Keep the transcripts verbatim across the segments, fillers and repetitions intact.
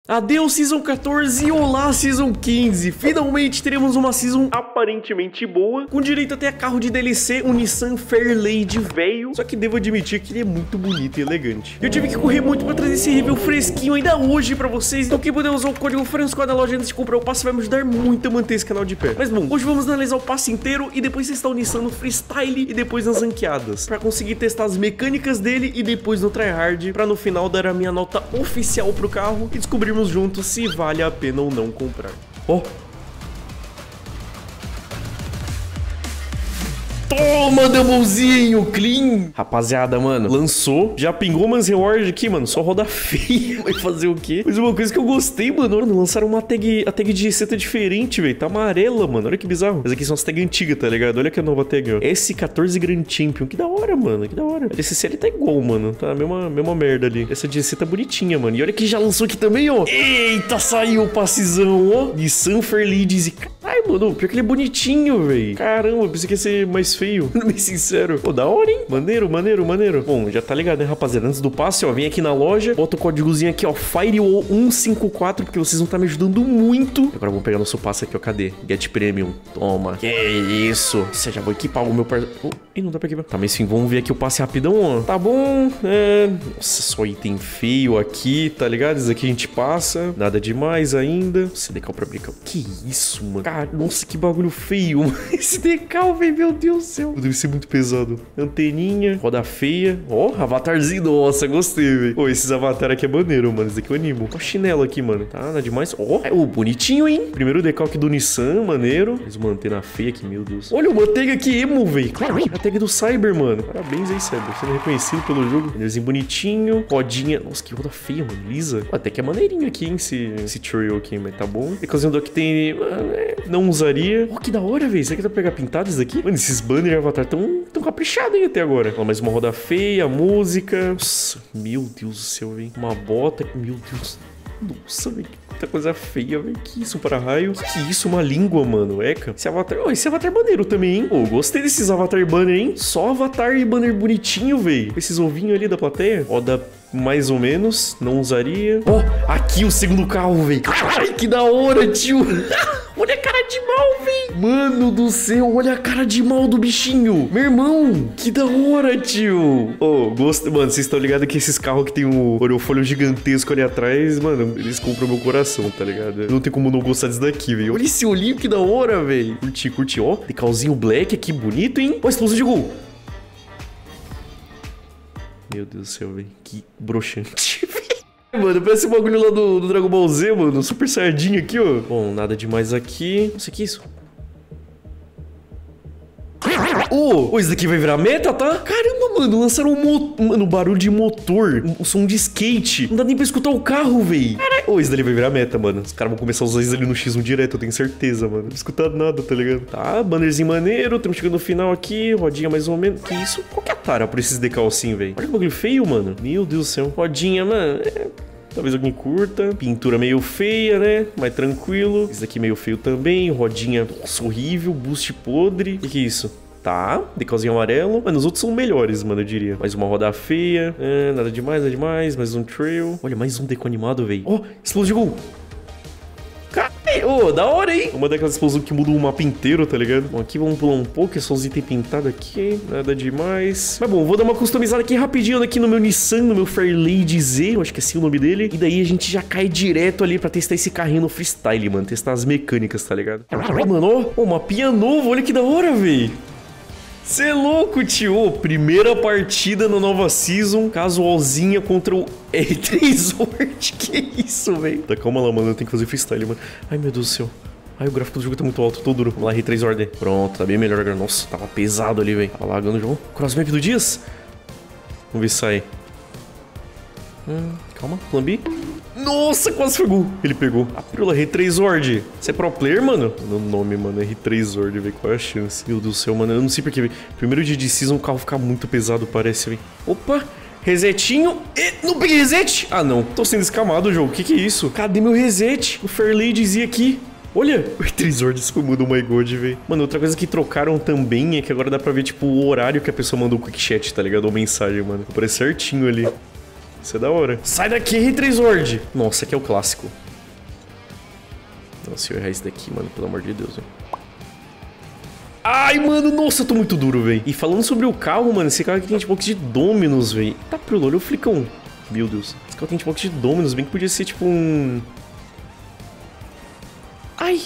Adeus Season quatorze e olá Season quinze. Finalmente teremos uma Season aparentemente boa, com direito até a carro de D L C, um Nissan Fairlady velho. Só que devo admitir que ele é muito bonito e elegante. Eu tive que correr muito pra trazer esse review fresquinho ainda hoje pra vocês. Então quem puder usar o código FRANSCO da loja antes de comprar o passe vai me ajudar muito a manter esse canal de pé. Mas bom, hoje vamos analisar o passe inteiro e depois testar o Nissan no freestyle e depois nas ranqueadas, pra conseguir testar as mecânicas dele e depois no tryhard, pra no final dar a minha nota oficial pro carro e descobrirmos juntos se vale a pena ou não comprar. Ó! Toma, Doublezinho, clean! Rapaziada, mano, lançou, já pingou umas rewards aqui, mano, só roda feia, vai fazer o quê? Mas uma coisa que eu gostei, mano, mano lançaram uma tag, a tag de seta diferente, velho, tá amarela, mano, olha que bizarro. Mas aqui são as tags antigas, tá ligado? Olha que a nova tag, ó, S quatorze Grand Champion, que da hora, mano, que da hora. A D C C L tá igual, mano, tá a mesma, mesma merda ali. Essa D C tá bonitinha, mano, e olha que já lançou aqui também, ó. Eita, saiu o passezão, ó, Nissan Fairlady. Ai, mano, pior que ele é bonitinho, velho. Caramba, pensei que ia ser mais feio, bem sincero. Pô, da hora, hein? Maneiro, maneiro, maneiro. Bom, já tá ligado, né, rapaziada? Antes do passe, ó, vem aqui na loja, bota o códigozinho aqui, ó, Firewall cento e cinquenta e quatro, porque vocês vão estar me ajudando muito. Agora vamos pegar nosso passe aqui, ó, cadê? Get Premium, toma. Que isso? Você já vou equipar o meu par... Oh, ih, não dá pra equipar. Tá, mas enfim, vamos ver aqui o passe rapidão, ó. Tá bom, é... Nossa, só item feio aqui, tá ligado? Isso aqui a gente passa. Nada demais ainda. Esse decal pra brincar. Que isso, mano? Cara, nossa, que bagulho feio. Esse decal, velho, meu Deus do céu. Deve ser muito pesado. Anteninha, roda feia. Ó, oh, avatarzinho. Nossa, gostei, velho. Pô, esses avatar aqui é maneiro, mano. Esse daqui eu animo. Ó, chinelo aqui, mano. Tá, nada demais. Ó, oh, oh, bonitinho, hein? Primeiro decalque do Nissan, maneiro. Fez uma antena feia aqui, meu Deus. Olha, uma tag aqui emo, velho. A tag do Cyber, mano. Parabéns aí, Cyber. Sendo reconhecido pelo jogo. Bannerzinho bonitinho. Rodinha. Nossa, que roda feia, mano. Lisa. Pô, até que é maneirinho aqui, hein? Esse, esse trail aqui, mas tá bom. Decalzinho do aqui tem... Não usaria. Ó, oh, que da hora, velho. Será que dá pra pegar pintado isso daqui? Mano, esses banners e avatar tão, tão caprichados aí até agora. Ó, mais uma roda feia, música. Nossa, meu Deus do céu, velho. Uma bota. Meu Deus. Nossa, velho. Muita coisa feia, velho. Que isso, para raio? Que isso, uma língua, mano. Eca. Esse avatar... Oh, esse avatar maneiro também, hein? Pô, gostei desses avatar banner, hein? Só avatar e banner bonitinho, velho. Esses ovinhos ali da plateia. Roda... mais ou menos, não usaria. Ó, oh, aqui o segundo carro, velho. Ai, que da hora, tio. Olha a cara de mal, velho. Mano do céu, olha a cara de mal do bichinho. Meu irmão, que da hora, tio. Ô, oh, gosto. Mano, vocês estão ligados que esses carros que tem um orofólio gigantesco ali atrás, mano, eles compram meu coração, tá ligado? Não tem como não gostar disso daqui, velho. Olha esse olhinho, que da hora, velho. Curti, curti. Ó, decalzinho black aqui, bonito, hein? Ó, explosão de gol. Meu Deus do céu, velho. Que broxante. Mano, parece o bagulho lá do, do Dragon Ball Z, mano. Super sardinha aqui, ó. Bom, nada demais aqui. Nossa, que isso? Ô, oh, isso daqui vai virar meta, tá? Caramba, mano, lançaram um motor. Mano, barulho de motor. Um som de skate. Não dá nem pra escutar o carro, velho. Caralho. Ô, oh, isso dali vai virar meta, mano. Os caras vão começar a usar isso ali no X um direto, eu tenho certeza, mano. Não escutar nada, tá ligado? Tá, bannerzinho maneiro. Estamos chegando no final aqui. Rodinha mais ou menos. Que isso? Qual que é a tara por esses decal assim, velho? Olha que bagulho feio, mano. Meu Deus do céu. Rodinha, mano. É... Talvez alguém curta. Pintura meio feia, né? Mais tranquilo. Esse daqui meio feio também. Rodinha, nossa, horrível. Boost podre. O que que é isso? Tá, decalzinho amarelo. Mano, os outros são melhores, mano, eu diria. Mais uma roda feia. É, nada demais, nada demais. Mais um trail. Olha, mais um deco animado, velho. Ó, oh, explosão de gol. Ô, oh, da hora, hein? Uma daquelas explosões que mudam o mapa inteiro, tá ligado? Bom, aqui vamos pular um pouco, é só os itens pintados aqui, nada demais. Mas bom, vou dar uma customizada aqui rapidinho aqui no meu Nissan, no meu Fairlady Z, eu acho que é assim o nome dele. E daí a gente já cai direto ali pra testar esse carrinho no freestyle, mano. Testar as mecânicas, tá ligado? Ó, mano, ó, oh, mapinha novo, olha que da hora, velho. Cê é louco, tio. Primeira partida na nova season, casualzinha contra o R três Word. Que isso, velho? Tá, calma lá, mano. Eu tenho que fazer freestyle, mano. Ai, meu Deus do céu. Ai, o gráfico do jogo tá muito alto, tô duro. Vamos lá, R três Word. Pronto, tá bem melhor agora. Nossa, tava pesado ali, velho. Tava lagando o jogo. Crossmap do Dias. Vamos ver se sai. Hum, calma, plan B. Nossa, quase foi gol. Ele pegou. A pílula R três Word. Você é pro player, mano? No nome, mano, R três Word, velho. Qual é a chance? Meu Deus do céu, mano. Eu não sei porque, velho. Primeiro dia de season, o carro fica muito pesado, parece, velho. Opa! Resetinho. E não peguei reset? Ah, não. Tô sendo escamado o jogo. O que que é isso? Cadê meu reset? O Fairlady dizia aqui. Olha, o R três Word isso muda, oh my god, velho. Mano, outra coisa que trocaram também é que agora dá pra ver, tipo, o horário que a pessoa mandou o quick chat, tá ligado? Ou mensagem, mano. Aparece certinho ali. Isso é da hora. Sai daqui, R três Ward. Nossa, aqui é o clássico. Nossa, se eu errar isso daqui, mano, pelo amor de Deus, velho. Ai, mano, nossa, eu tô muito duro, velho. E falando sobre o carro, mano, esse carro aqui tem hitbox de Dominus, velho. Tá pro olho o flicão. Meu Deus. Esse carro tem hitbox de Dominus, bem que podia ser tipo um... Ai.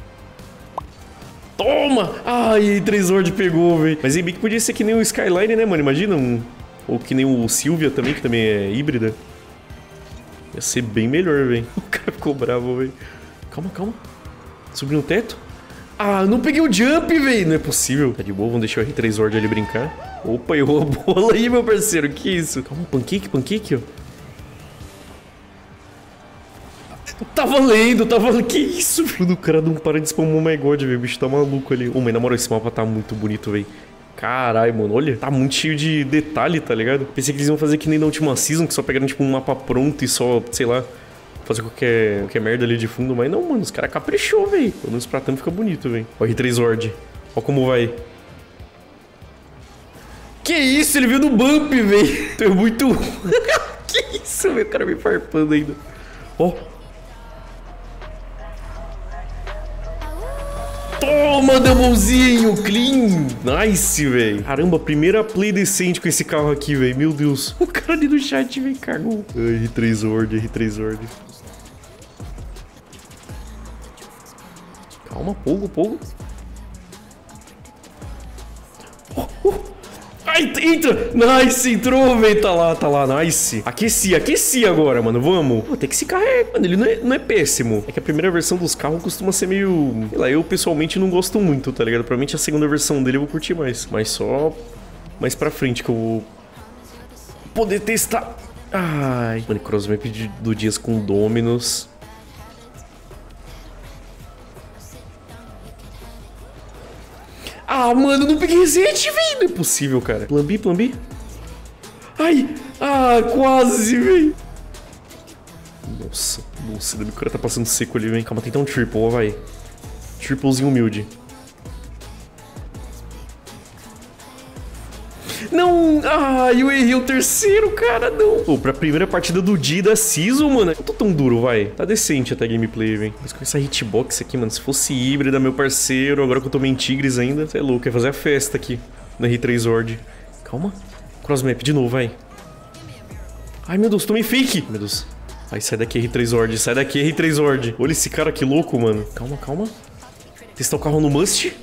Toma! Ai, três Ward pegou, velho. Mas bem que podia ser que nem o Skyline, né, mano? Imagina um... Ou que nem o Silvia também, que também é híbrida. Ia ser bem melhor, velho. O cara ficou bravo, velho. Calma, calma. Subi no teto. Ah, não peguei o jump, velho. Não é possível. Tá de boa, vamos deixar o R três Ward ali brincar. Opa, errou a bola aí, meu parceiro. Que isso? Calma, pancake, pancake, ó. Tá valendo, tá valendo. Que isso, velho? O cara não para de spamar o My God, velho. O bicho tá maluco ali. Ô, oh, mas na moral, esse mapa tá muito bonito, velho. Caralho, mano, olha. Tá muito cheio de detalhe, tá ligado? Pensei que eles iam fazer que nem na última season, que só pegaram, tipo, um mapa pronto e só, sei lá, fazer qualquer, qualquer merda ali de fundo. Mas não, mano, os caras caprichou, velho. Pelo menos pra tanto fica bonito, velho. Ó, R três Ward. Ó como vai. Que isso? Ele veio no bump, velho. Tô muito... Que isso, velho? O cara me farpando ainda. Ó. Toma, Doublezinho, clean. Nice, velho. Caramba, primeira play decente com esse carro aqui, velho. Meu Deus. O cara ali no chat, velho, cagou. R três Ward, R três Ward. Calma, pouco, pouco. Oh, oh. Ai, entra! Nice, entrou, velho. Tá lá, tá lá, nice. Aqueci, aqueci agora, mano. Vamos. Pô, tem que se carregar. Mano, ele não é, não é péssimo. É que a primeira versão dos carros costuma ser meio... Sei lá, eu pessoalmente não gosto muito, tá ligado? Provavelmente a segunda versão dele eu vou curtir mais. Mas só mais pra frente que eu vou poder testar. Ai. Mano, crossmap do Dias com Dominus. Ah, mano, não peguei reset, velho. Não é possível, cara. Plan B, plan B. Ai. Ah, quase, velho. Nossa, nossa. O cara tá passando seco ali, velho. Calma, tem que dar um triple, ó, vai. Triplezinho humilde. Não! Ah, eu errei o terceiro, cara, não. Pô, pra primeira partida do dia da season, mano, não tô tão duro, vai. Tá decente até a gameplay, velho. Mas com essa hitbox aqui, mano, se fosse híbrida, meu parceiro, agora que eu tomei em Tigres ainda, você é louco, ia fazer a festa aqui no R três Ward. Calma. Crossmap de novo, vai. Ai, meu Deus, tomei fake. Meu Deus. Ai, sai daqui, R três Ward, sai daqui, R três Ward. Olha esse cara que louco, mano. Calma, calma. Testar o carro no must.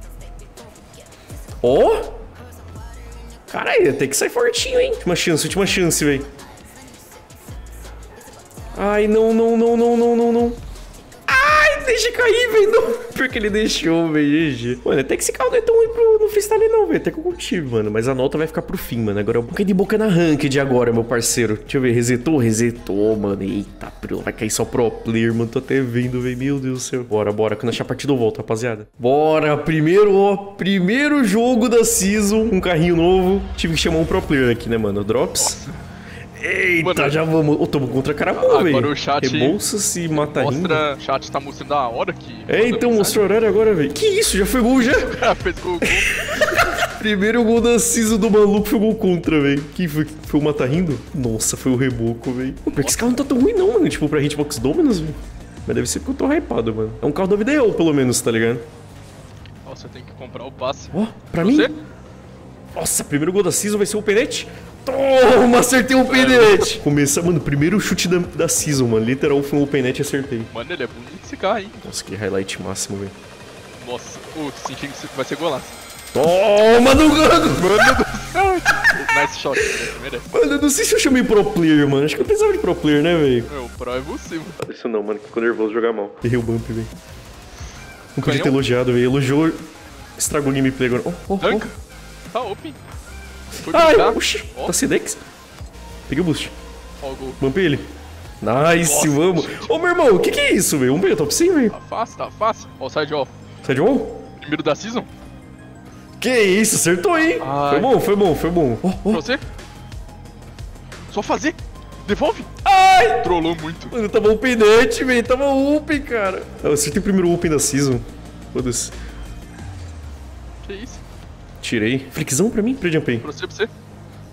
Ó! Oh! Caralho, até que sai fortinho, hein? Última chance, última chance, velho. Ai, não, não, não, não, não, não, não. Ai, deixa cair, velho. Não. Porque ele deixou, velho. G G. Mano, até que esse carro não é tão ruim pro, no freestyle, não, velho. Até que eu curti, mano. Mas a nota vai ficar pro fim, mano. Agora é boca de boca na ranked agora, meu parceiro. Deixa eu ver. Resetou? Resetou, mano. Eita, vai cair só pro player, mano. Tô até vendo, velho. Meu Deus do céu. Bora, bora. Quando achar a partida eu volto, rapaziada. Bora. Primeiro, ó. Primeiro jogo da season. Um carrinho novo. Tive que chamar um pro player aqui, né, mano? Drops. Eita, mano, já vamos. Ô, tamo contra Caramon, velho. Agora o chat. Rebolsa-se e mata mostra, o chat tá mostrando a hora que. É, então mostrou o horário agora, velho. Que isso? Já foi gol já? Fez gol. Primeiro gol da season do maluco foi gol contra, velho. Quem foi? Foi o Mata Rindo? Nossa, foi o Reboco, velho. Porque esse carro não tá tão ruim, não, mano. Tipo, pra Hitbox Dominus, velho. Mas deve ser porque eu tô hypado, mano. É um carro da vida real, pelo menos, tá ligado? Nossa, eu tenho que comprar o passe. Ó, oh, pra Você? mim? Nossa, primeiro gol da season vai ser o Penete. Toma, acertei o Open Net. Começa, mano, primeiro chute da, da season, mano. Literal foi um Open Net e acertei. Mano, ele é bonito esse carro, hein? Nossa, que highlight máximo, velho. Nossa, oh, senti que vai ser golaço. Toma no gano! Mano do céu! Nice shot, né? Mano, eu não sei se eu chamei pro player, mano. Acho que eu precisava de pro player, né, velho? Meu, pro é você, mano. Não isso não, mano, que ficou nervoso jogar mal. Errei o bump, velho. Não podia ter elogiado, velho. Elogiou, estragou o gameplay agora. Oh, oh, Dunk. Oh. Tá open. Ai, oxi, oh. Tá Sedex. Peguei o boost. Ó o gol. Bumpei ele. Nice, Nossa, vamos. Ô, meu irmão, o que que é isso, velho? Vamos pegar top cem, velho? Tá fácil, tá fácil. Ó o side wall. Side wall? Primeiro da season. Que isso, acertou, hein? Ai. Foi bom, foi bom, foi bom. Oh, oh. Pra você? Só fazer. Devolve. Ai! Trollou muito. Mano, tava open net, velho. Tava open, cara. Eu acertei o primeiro open da season. Foda-se. Que isso? Tirei. Flickzão pra mim? Pre-jumpei. Pra você, pra você.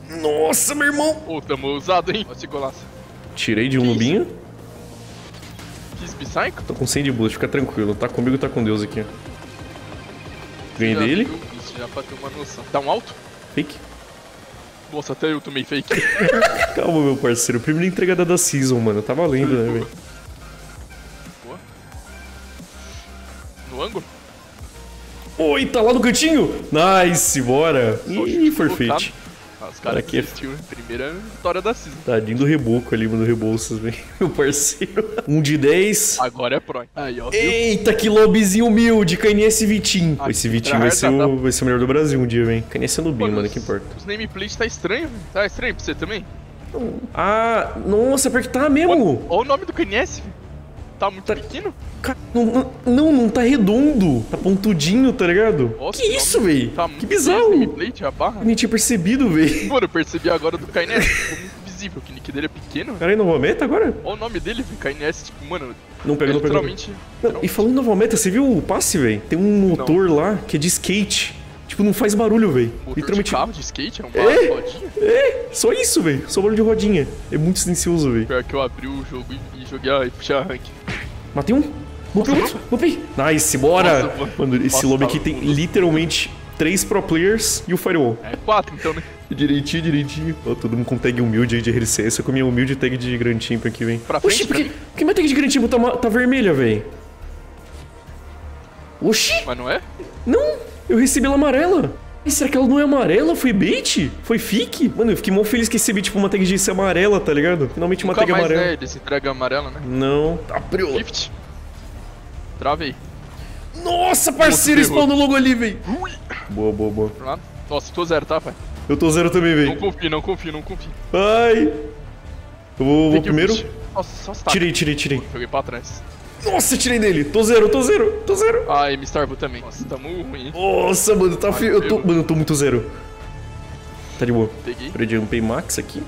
Nossa, meu irmão. Ô, tamo ousado, hein? Olha esse golaço. Tirei de um nubinho. Quis Psycho? Tô com cem de boost, fica tranquilo. Tá comigo, tá com Deus aqui. Ganhei Já dele. viu isso, já pra ter uma noção. Dá um alto? Fake. Nossa, até eu tomei fake. Calma, meu parceiro. Primeira entregada da season, mano. Tá valendo, né, velho? Boa. No ângulo? Oi, tá lá no cantinho? Nice, bora. Ih, forfeit. Ah, os caras Aqui é- desistiu. Primeira vitória da season. Tadinho do Reboco ali, mano, Rebouças, velho. Meu parceiro. um de dez. Agora é pro. Aí, ó. Viu? Eita, que lobbyzinho humilde. K N S Vitinho. Ah, Esse Vitinho vai ser, o, vai ser o melhor do Brasil um dia, velho. K N S é nubinho, mano, que importa. Os nameplates tá estranho, velho. Tá estranho pra você também? Ah, nossa, pior que tá mesmo. Olha o nome do K N S, velho. Tá muito Tá- pequeno. Ca- Não, não, não, não tá redondo. Tá pontudinho, tá ligado? Nossa, que o nome isso, velho? Tá Que muito bizarro. nameplate, a barra. Eu nem tinha percebido, velho. Mano, eu percebi agora do K N S. Ficou muito visível, que o nick dele é pequeno. Cara, aí nova meta agora? Olha o nome dele, velho. K N S, tipo, mano. Não pega, é não pega. literalmente. Não, e falando em nova meta, você viu o passe, velho? Tem um motor lá que é de skate. Tipo, não faz barulho, velho. Motor Literalmente. de carro, de skate, é um É? barro rodinha. É, só isso, velho. Só barulho de rodinha. É muito silencioso, velho. Pior que eu abri o jogo e, e joguei a, e puxei a rank. Matei um. Bupei Nossa, outro. Bupei. Nice, bora. Nossa, mano. Mano, esse Nossa, lobby tava aqui tem tudo. literalmente três pro players e o firewall. É quatro, então, né? Direitinho, direitinho. Ó, todo mundo com tag humilde aí de R C S. Eu com minha humilde tag de Grand Champion aqui, vem. Pra frente, Oxi, por pra que, mim. por que minha tag de Grand Champion tá, ma- tá vermelha, velho? Oxi, Mas não é? não. Eu recebi ela amarela. Ih, será que ela não é amarela? Foi bait? Foi fique? Mano, eu fiquei mó feliz que recebi, tipo, uma tag de ser amarela, tá ligado? Finalmente uma Nunca tag mais, amarela. né? Eles entregam amarela, né? Não. Tá preto. Lift. Travei. Nossa, parceiro, Nossa, spawnou logo ali, velho. Ui. Boa, boa, boa. Pro lado. Nossa, tô zero, tá, pai? Eu tô zero também, Não velho. confio, não confio, não confio. Ai. Eu vou, vou Peguei o primeiro. boost. Nossa, só stack. Tirei, tirei, tirei. Joguei pra trás. Nossa, tirei dele. Tô zero, tô zero, tô zero. Ah, e me starvou também. Nossa, tamo ruim, hein? Nossa, mano, tá feio. Eu tô, pegou. mano, eu tô muito zero. Tá de boa. Peguei. Prejumpei max aqui.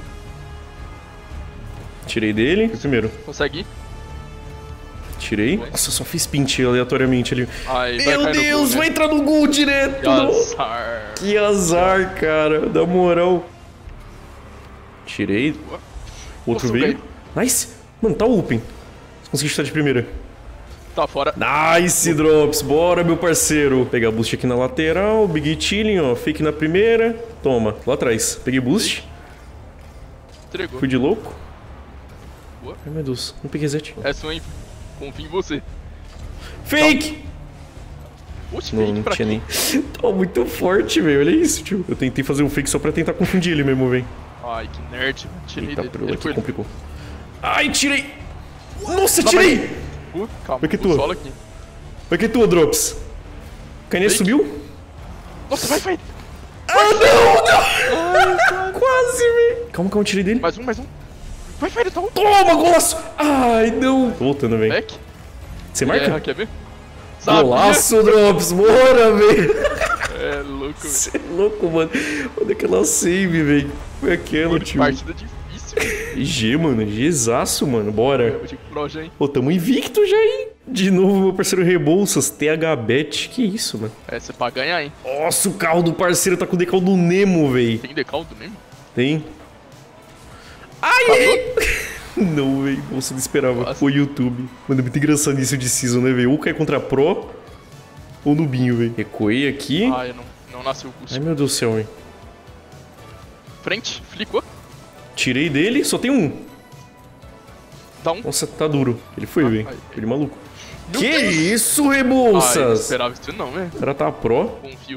Tirei dele. Fui primeiro. Consegue ir? Tirei. Nossa, eu só fiz pint aleatoriamente ali. Ai, vai Meu cair no Deus, gol, né? vai entrar no gol direto. Que azar. Que azar, cara. Da moral. Tirei. Outro Nossa, veio. Nice. Mano, tá open. Consegui chutar de primeira. Tá fora. Nice, Drops. Bora, meu parceiro. Pegar boost aqui na lateral. Big chilling, ó. Fake na primeira. Toma. Lá atrás. Peguei boost. Entregou. Fui de louco. Boa. Ai, meu Deus. Não peguei reset. É sua, hein? Confio em você. Fake! Oxe, Não, fake não pra tinha quê? nem. Tô muito forte, velho. Olha isso, tio. Eu tentei fazer um fake só pra tentar confundir ele mesmo, velho. Ai, que nerd, mano. Tirei Eita, dele. pro, Ele aqui foi... complicou. Ai, tirei! Nossa, Não, tirei! Uh, calma, Vai que o tua. solo aqui. Vai que é tua, Drops. K N S Fake. subiu? Nossa, vai, vai. Ah, não, não! Quase, velho. Calma, calma, tirei dele. Mais um, mais um. Vai, vai, ele tá um. Toma, golaço! Ai, não. Tô voltando, velho. Back. Você Ele erra, marca? quer ver? Sabia? Golaço, Drops. Bora, velho. É louco, velho. Você é louco, mano. Olha aquela save, velho. Foi aquela, Mano, tio. partida difícil, velho. G, mano. Gzaço, mano. Bora. Eu digo pro já, hein? Pô, tamo invicto já, hein? De novo, meu parceiro Rebouças, T H Bet. Que isso, mano? Essa é pra ganhar, hein? Nossa, o carro do parceiro tá com o decal do Nemo, véi. Tem decaldo mesmo? Tem. Ai, ai. Não, véi. Você não esperava. Nossa. O YouTube. Mano, é muito engraçado isso de season, né, véi? Ou cai contra Pro, ou Nubinho, véi. Recuei aqui. Ah, eu não, não nasci o curso. Ai, meu Deus do céu, véi. Frente, flicou. Tirei dele, só tem um. Dá um. Nossa, tá duro. Ele foi, véi. ai. Ele maluco. Meu que Deus. isso, Ah, eu não Rebouças? esperava isso não, velho. O cara tá Pro. Confio.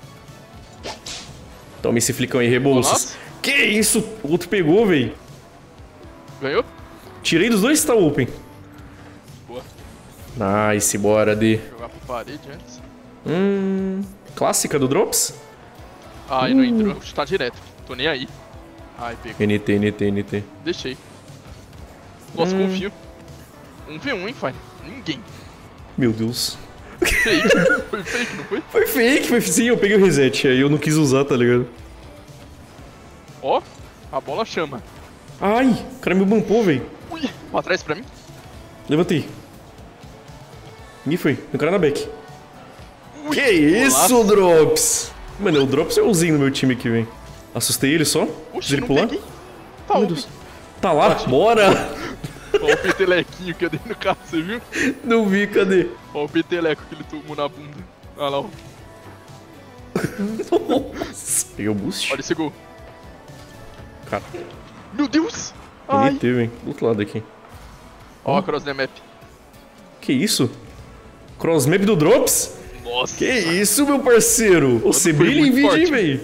Toma esse flicão aí, Rebouças. Nossa. Que isso? O outro pegou, véi. Ganhou? Tirei dos dois, tá open. Boa. Nice, bora, D. Jogar pra parede antes. Hum. Clássica do Drops? Ah, e não entrou. Vou chutar direto. Tô nem aí. Ai, pegou. N T, N T, N T. Deixei. Nossa, Hum. confio. um v um, hein, Fire? Ninguém. Meu Deus. Fake. Foi fake, não foi? Foi fake, foi sim, eu peguei o reset, aí eu não quis usar, tá ligado? Ó, a bola chama. Ai, o cara me bumpou, velho. Ui, pra trás pra mim. Levantei. Ninguém foi, o cara na back. Ui, Que isso, golaço. Drops? Mano, o Drops é o Zen no meu time aqui, velho. Assustei ele só? Oxi, Fiz ele não pular? peguei. Tá, Meu ó, Deus. Tá lá? Bora! ó o petelequinho que eu dei no carro, você viu? Não vi, cadê? Ó o peteleco que ele tomou na bunda. Olha lá, ó. Nossa. Peguei o boost. Olha esse gol. Cara, Meu Deus! ele Ai. teve, hein? Do outro lado aqui. Ó a cross na map. Que isso? Crossmap do Drops? Nossa. Que isso, meu parceiro? Você Foi brilha em muito vídeo, hein, forte. velho?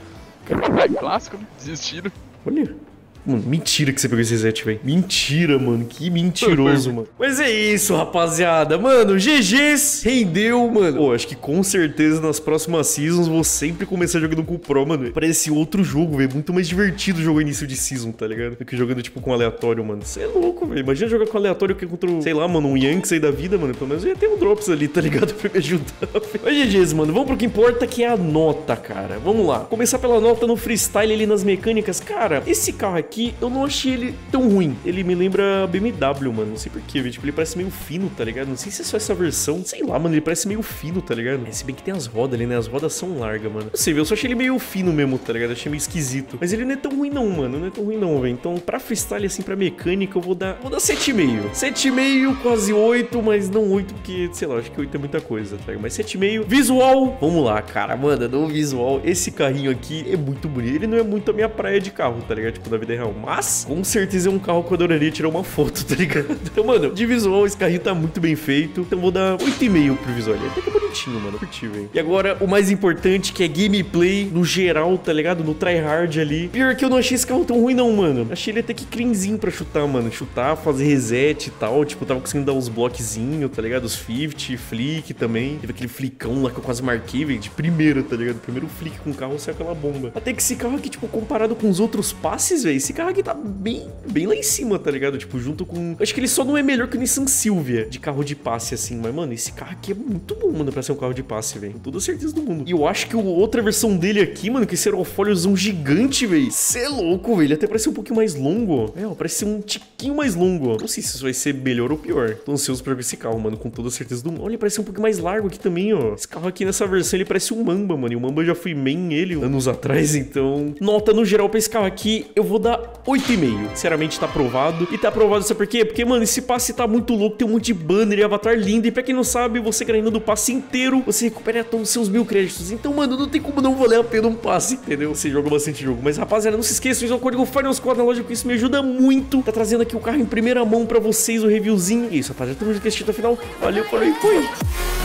É clássico, né? Desistiram. Olha. Mano, mentira que você pegou esse reset, velho. Mentira, mano. Que mentiroso, mano. Mas é isso, rapaziada. Mano, G Gs rendeu, mano. Pô, acho que com certeza nas próximas seasons vou sempre começar jogando com o Pro, mano. Parece outro jogo, velho. Muito mais divertido jogar início de season, tá ligado? Do que jogando, tipo, com aleatório, mano. Você é louco, velho. Imagina jogar com aleatório que contra, sei lá, mano, um Yankees aí da vida, mano. Pelo menos eu ia ter um Drops ali, tá ligado? Pra me ajudar. Mas G Gs, mano. Vamos pro que importa, que é a nota, cara. Vamos lá. Começar pela nota no freestyle ali nas mecânicas. Cara, esse carro aqui, eu não achei ele tão ruim. Ele me lembra B M W, mano. Não sei porquê, velho. Tipo, ele parece meio fino, tá ligado? Não sei se é só essa versão. Sei lá, mano. Ele parece meio fino, tá ligado? É, se bem que tem as rodas ali, né? As rodas são largas, mano. Não sei, velho. Eu só achei ele meio fino mesmo, tá ligado? Eu achei meio esquisito. Mas ele não é tão ruim, não, mano. Não é tão ruim, não, velho. Então, pra freestyle, assim, pra mecânica, eu vou dar. Vou dar sete e meio. sete e meio, quase oito, mas não oito, porque, sei lá, acho que oito é muita coisa, tá ligado? Mas sete e meio. Visual. Vamos lá, cara. Mano, no visual, esse carrinho aqui é muito bonito. Ele não é muito a minha praia de carro, tá ligado? Tipo, na vida real. Mas, com certeza é um carro que eu adoraria tirar uma foto, tá ligado? Então, mano, de visual, esse carrinho tá muito bem feito. Então, vou dar oito e meio pro visual. Ele até que é bonitinho, mano. Eu curti, velho. E agora, o mais importante, que é gameplay no geral, tá ligado? No tryhard ali. Pior que eu não achei esse carro tão ruim, não, mano. Achei ele até que cleanzinho pra chutar, mano. Chutar, fazer reset e tal. Tipo, tava conseguindo dar uns bloquezinhos, tá ligado? Os cinquenta, flick também. Teve aquele flicão lá que eu quase marquei, velho. De primeira, tá ligado? Primeiro flick com o carro, saiu aquela bomba. Até que esse carro aqui, tipo, comparado com os outros passes, velho, esse carro aqui tá bem, bem lá em cima, tá ligado? Tipo, junto com... Acho que ele só não é melhor que o Nissan Silvia de carro de passe, assim. Mas, mano, esse carro aqui é muito bom, mano, pra ser um carro de passe, velho. Com toda a certeza do mundo. E eu acho que a outra versão dele aqui, mano, que esse aerofóliozão gigante, velho. Cê é louco, velho. Ele até parece um pouquinho mais longo. É, ó, parece ser um tiquinho mais longo. Não sei se isso vai ser melhor ou pior. Tô ansioso pra ver esse carro, mano, com toda a certeza do mundo. Olha, ele parece um pouquinho mais largo aqui também, ó. Esse carro aqui nessa versão, ele parece um Mamba, mano. E o Mamba eu já fui main ele anos atrás, então... Nota no geral pra esse carro aqui, eu vou dar oito e meio. Sinceramente, tá aprovado. E tá aprovado, sabe por quê? Porque, mano, esse passe tá muito louco, tem um monte de banner e avatar lindo. E pra quem não sabe, você ganhando o passe inteiro, você recupera todos os seus mil créditos. Então, mano, não tem como não valer a pena um passe, entendeu? Você joga bastante jogo. Mas, rapaziada, não se esqueçam, usar o código FINALSQUAD na loja, porque isso me ajuda muito. Tá trazendo aqui o carro em primeira mão pra vocês, o reviewzinho. E isso, rapaziada, tamo junto com esse título final. Valeu, falou e foi!